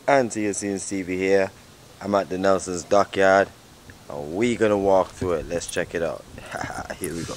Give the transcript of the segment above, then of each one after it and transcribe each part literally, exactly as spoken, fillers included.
Antigua Scenes T V here. I'm at the Nelson's Dockyard and we gonna walk through it. Let's check it out. Here we go.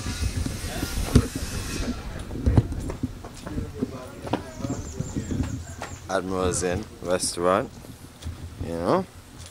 Admiral's Inn restaurant, you know.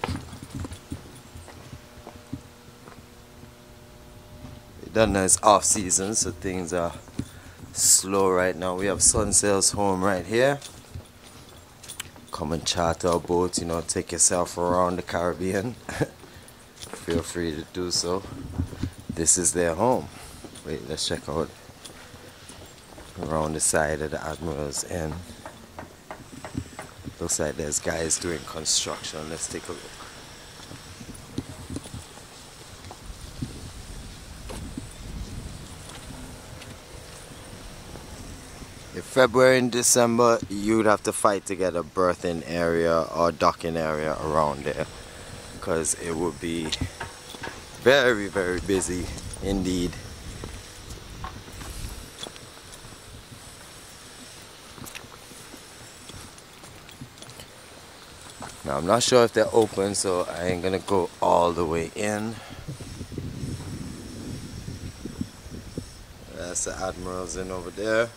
It done know it's off season, so things are slow right now. We have Sunsails Home right here. Come and charter a boat, you know, take yourself around the Caribbean. Feel free to do so. This is their home. Wait, let's check out around the side of the Admiral's Inn. Looks like there's guys doing construction. Let's take a look. In February and December, you'd have to fight to get a berthing area or docking area around there, because it would be very, very busy indeed. Now, I'm not sure if they're open, so I ain't gonna go all the way in. That's the Admiral's Inn over there.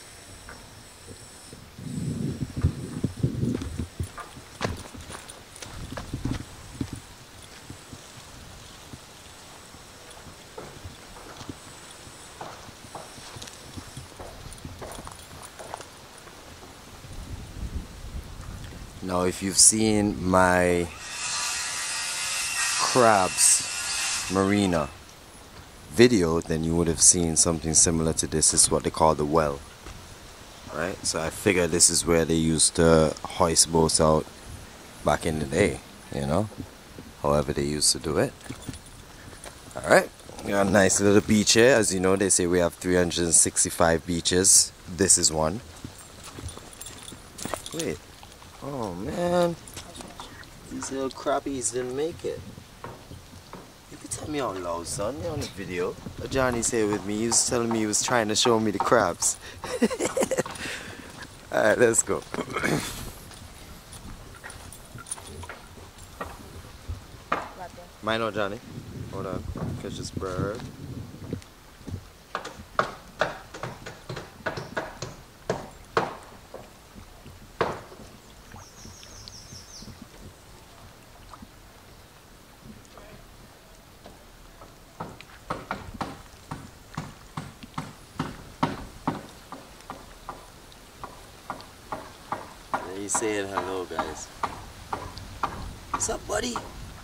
Now, if you've seen my Crabs Marina video, then you would have seen something similar to this. It's what they call the well, right? So I figure this is where they used to hoist boats out back in the day, you know, however they used to do it. All right, we got a nice little beach here. As you know, they say we have three hundred sixty-five beaches. This is one. Wait. Oh man, these little crappies didn't make it. You can tell me out loud, son. You're on the video. Johnny's here with me. He was telling me he was trying to show me the crabs. Alright, let's go. Mine or Johnny? Hold on. Catch this bird. He's saying hello, guys. What's up, buddy?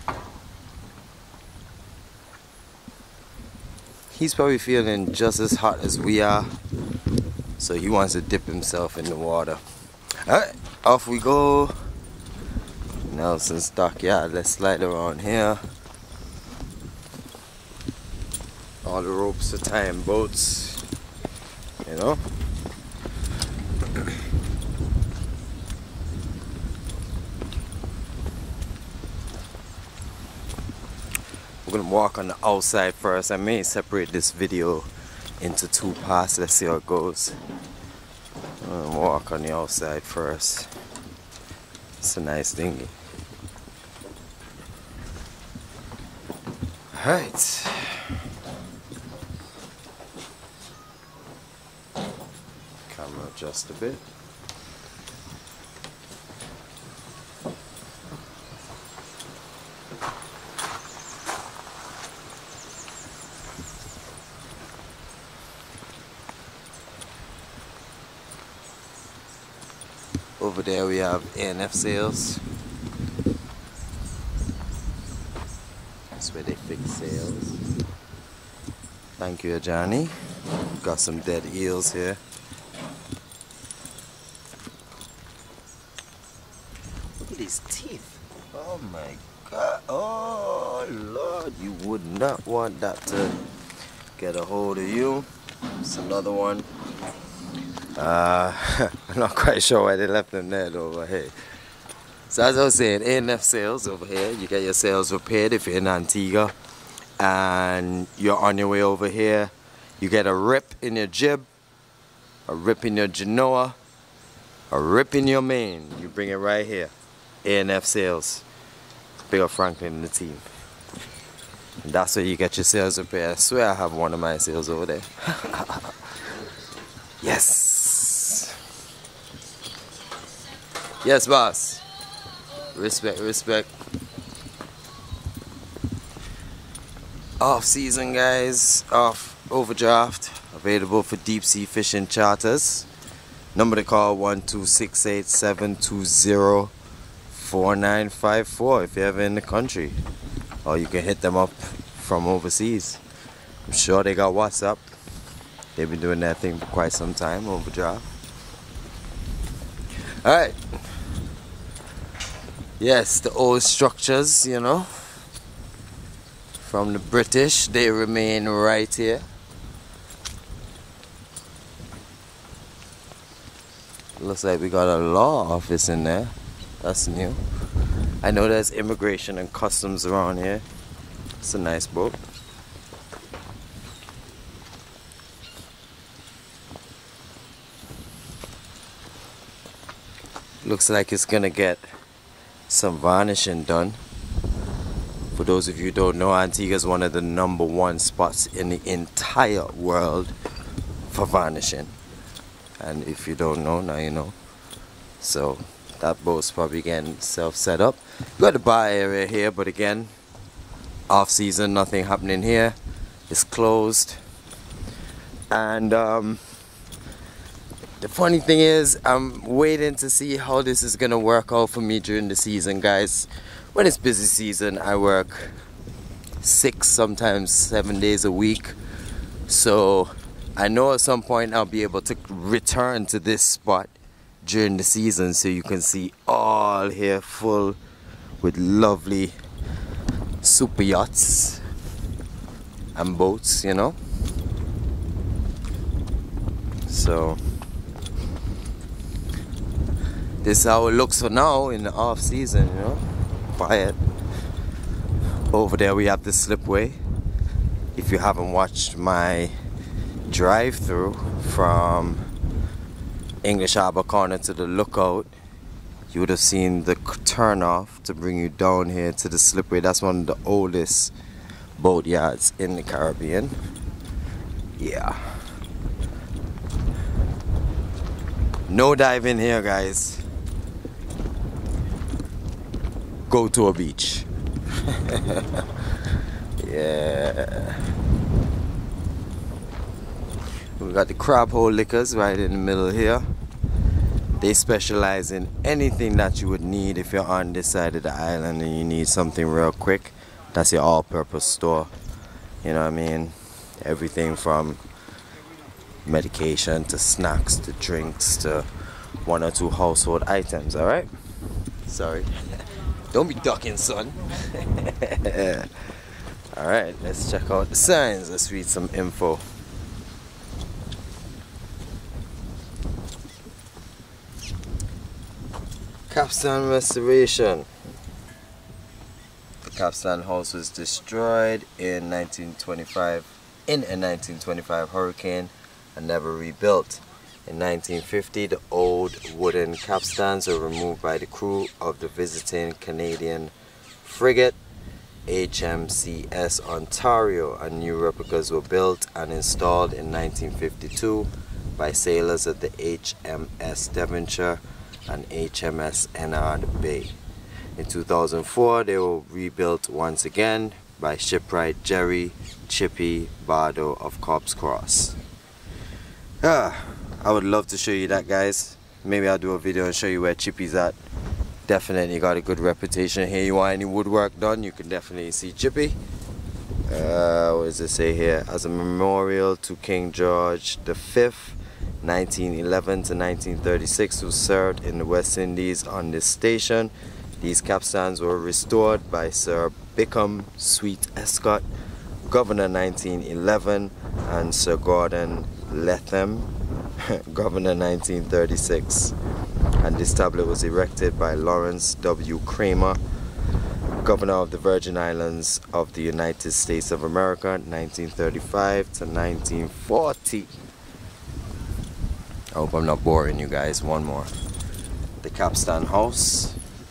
He's probably feeling just as hot as we are, so he wants to dip himself in the water. Alright, off we go. Nelson's Dockyard. Let's slide around here. All the ropes are tying boats, you know. We're gonna walk on the outside first. I may separate this video into two parts. Let's see how it goes. I'm gonna walk on the outside first. It's a nice dinghy. Alright. Camera adjust a bit. Over there we have A and F sails. That's where they fix sails. Thank you, Johnny. Got some dead eels here. Look at these teeth. Oh my God. Oh Lord, you would not want that to get a hold of you. It's another one. Uh, I'm not quite sure why they left them there though, but hey. So as I was saying, A and F sails over here. You get your sails repaired if you're in Antigua and you're on your way over here. You get a rip in your jib, a rip in your genoa, a rip in your main, you bring it right here. A and F Sales. Big up Franklin and the team. And that's where you get your sales repair. I swear I have one of my sales over there. Yes. Yes, boss. Respect, respect. Off season, guys. Off overdraft. Available for deep sea fishing charters. Number to call one two six eight, seven two zero, four nine five four if you're ever in the country. Or you can hit them up from overseas. I'm sure they got WhatsApp. They've been doing that thing for quite some time, overdraft. Alright. Yes, the old structures, you know, from the British, they remain right here. Looks like we got a law office in there. That's new. I know there's immigration and customs around here. It's a nice boat. Looks like it's gonna get some varnishing done. For those of you who don't know, Antigua is one of the number one spots in the entire world for varnishing. And if you don't know, now you know. So that boat's probably getting self set up. We got the bar area here, but again, off season, nothing happening here. It's closed. And um, the funny thing is, I'm waiting to see how this is gonna work out for me during the season, guys. When it's busy season, I work six, sometimes seven days a week. So I know at some point I'll be able to return to this spot during the season, so you can see all here full with lovely super yachts and boats, you know. So this is how it looks for now in the off season, you know. Quiet. Over there we have the slipway. If you haven't watched my drive-through from English Harbor Corner to the Lookout, you would have seen the turn off to bring you down here to the slipway. That's one of the oldest boat yards in the Caribbean. Yeah. No diving here, guys. Go to a beach. Yeah. We got the Crab Hole Liquors right in the middle here. They specialize in anything that you would need if you're on this side of the island and you need something real quick. That's your all-purpose store. You know what I mean? Everything from medication to snacks to drinks to one or two household items, alright? Sorry. Don't be ducking, son. Alright, let's check out the signs. Let's read some info. Capstan restoration. The Capstan house was destroyed in nineteen twenty-five in a nineteen twenty-five hurricane and never rebuilt. In nineteen fifty, the old wooden capstans were removed by the crew of the visiting Canadian frigate H M C S Ontario, and new replicas were built and installed in nineteen fifty-two by sailors of the H M S Devonshire and H M S Ennard Bay. In two thousand four, they were rebuilt once again by shipwright Jerry Chippy Bardo of Cobb's Cross. Ah, I would love to show you that, guys. Maybe I'll do a video and show you where Chippy's at. Definitely got a good reputation here. You want any woodwork done, you can definitely see Chippy. Uh, what does it say here? As a memorial to King George the Fifth, nineteen eleven to nineteen thirty-six, who served in the West Indies on this station. These capstans were restored by Sir Bickham Sweet Escott, Governor nineteen eleven, and Sir Gordon Letham, Governor nineteen thirty-six. And this tablet was erected by Lawrence W. Kramer, Governor of the Virgin Islands of the United States of America, nineteen thirty-five to nineteen forty. I hope I'm not boring you guys. One more. the capstan house.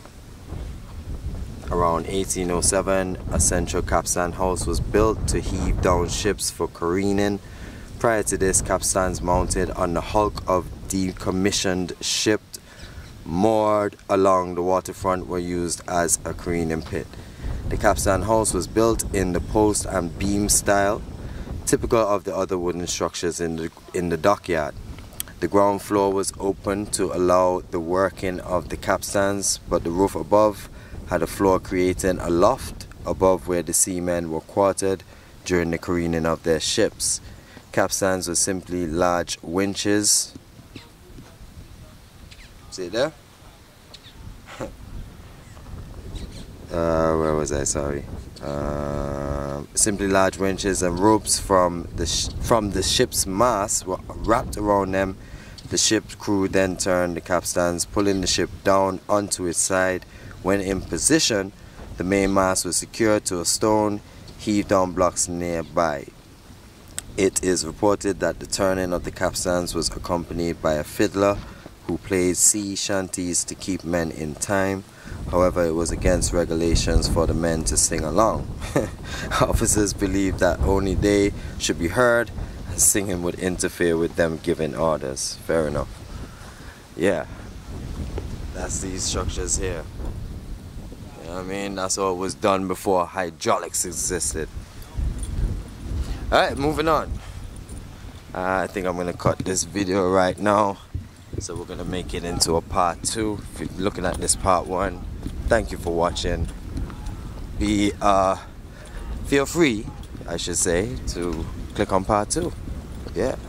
Around eighteen oh seven, a central capstan house was built to heave down ships for careening. Prior to this, capstans mounted on the hulk of decommissioned ship moored along the waterfront were used as a careening pit. The capstan house was built in the post and beam style, typical of the other wooden structures in the, in the dockyard. The ground floor was open to allow the working of the capstans, but the roof above had a floor creating a loft above where the seamen were quartered during the careening of their ships. Capstans were simply large winches. See it there? uh, where was I? Sorry. Uh, simply large winches and ropes from the sh from the ship's mast were wrapped around them. The ship's crew then turned the capstans, pulling the ship down onto its side. When in position, the main mast was secured to a stone heaved down blocks nearby. It is reported that the turning of the capstans was accompanied by a fiddler who played sea shanties to keep men in time. However, it was against regulations for the men to sing along. Officers believed that only they should be heard, and singing would interfere with them giving orders. Fair enough. Yeah, that's these structures here. You know what I mean? That's all was done before hydraulics existed. Alright, moving on. Uh, I think I'm gonna cut this video right now. So we're gonna make it into a part two. If you're looking at this part one, thank you for watching. Be uh feel free, I should say, to click on part two. Yeah.